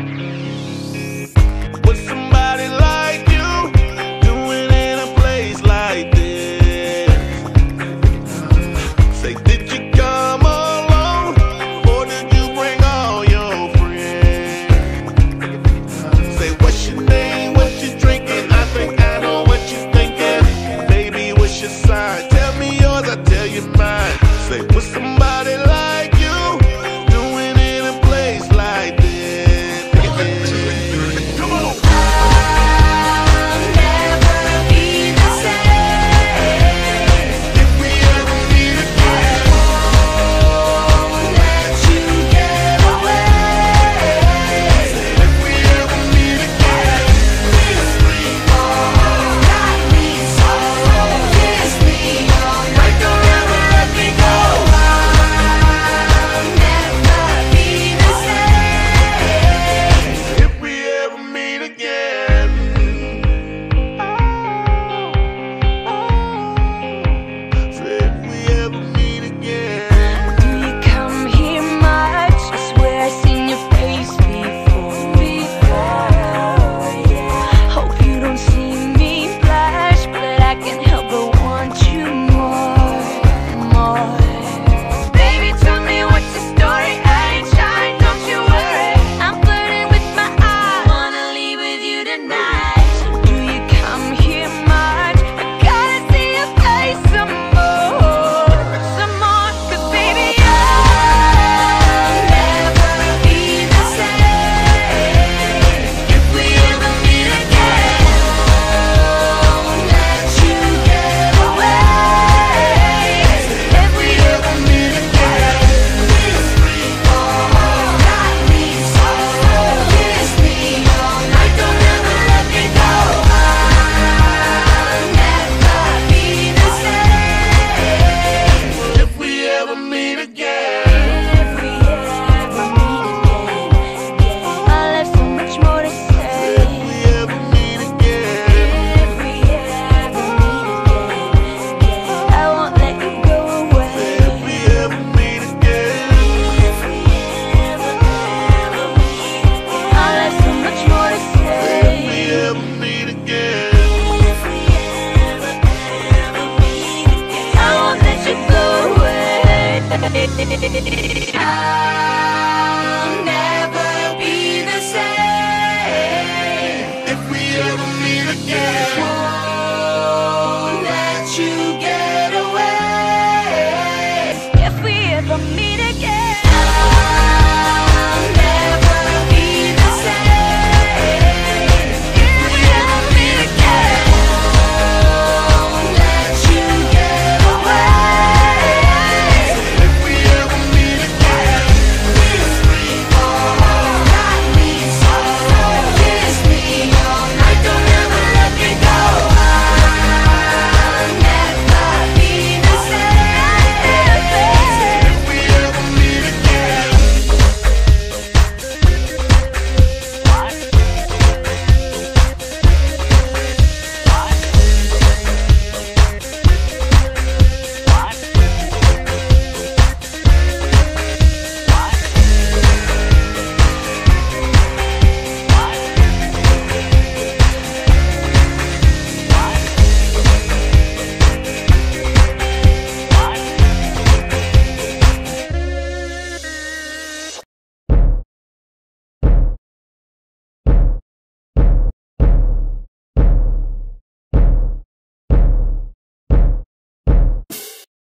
With somebody like you doing in a place like this? Say, did you come alone or did you bring all your friends? Say, what's your name, what you drinking? I think I know what you're thinking. Baby, what's your sign? Tell me yours, I tell you mine. Say, with somebody like you doing in a place like this? Come on. I'll never be the same If we ever meet again, won't let you get away. if we ever meet again, Kiss me, got me so. Kiss me all night, don't ever let me go. I'll never be the same. if we ever meet again. Say, if we ever meet again. Do you come here much? I swear I've seen your face before. Hope you don't see me blush, but I can't help but want you more. Baby, tell me what's the story. I ain't shy, don't you worry. I'm flirting with my eyes. Wanna leave with you tonight. So do you come here much? I gotta see your face some more. 'Cause baby, I'll never be the same. If we ever meet again, won't let you get away. If we ever meet again, kiss me all, got me so. Kiss me all night, don't ever let me go. I'll never be the same. If we ever meet again. If we ever meet again, I'll have so much more to say. If we ever meet again. If we ever meet again, I won't let you go away. If we ever meet again. If we ever meet again, I'll have so much more to say. If we ever meet again. If we ever meet again, I won't let you go away.